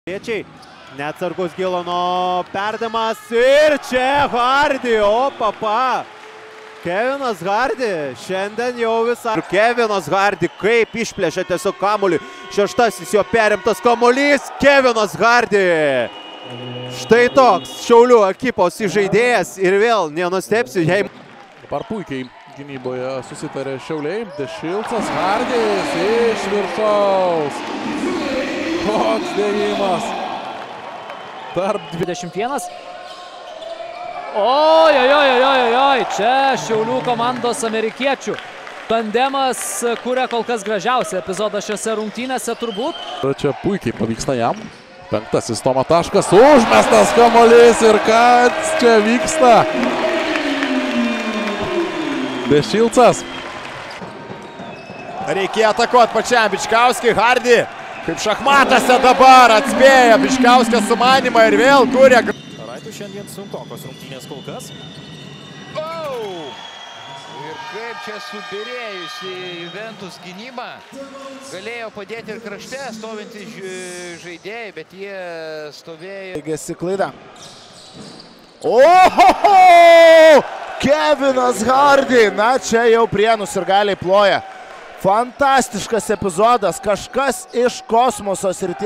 Neatsargus Gilano perdavimas ir čia Hardy, o papa. Kevinas Hardy šiandien jau visą. Kevinas Hardy kaip išplėšė tiesiog kamuolį. Šeštasis jo perimtas kamuolys. Kevinas Hardy. Štai toks Šiaulių ekipos įžaidėjas ir vėl nenustepsiu, jei... Dabar puikiai gynyboje susitarė Šiauliai. Dešilcas Hardys iš viršaus. Koks dėjimas. Tarp 21. Oi, čia Šiaulių komandos amerikiečių. Tandemas kuria kol kas gražiausią epizodą šiose rungtynėse turbūt. Čia puikiai pavyksta jam. Penktasis Tomo taškas, užmestas kamuolys ir kas čia vyksta. Dešilcas. Reikia atakuoti pačiam Bičkauskiui. Hardy kaip šachmatose dabar atspėja Bičkauskio sumanimą ir vėl kuria. Raitų šiandien sunkokos rungtynės kol kas. Ir kaip čia subirėjusi Juventus gynyba. Galėjo padėti ir krašte stovintys žaidėjai, bet jie stovėjo. Baigėsi klaida. Ohoho! Kevinas Hardy. Na, čia jau Prienų sirgaliai ploja. Fantastiškas epizodas. Kažkas iš kosmoso srities.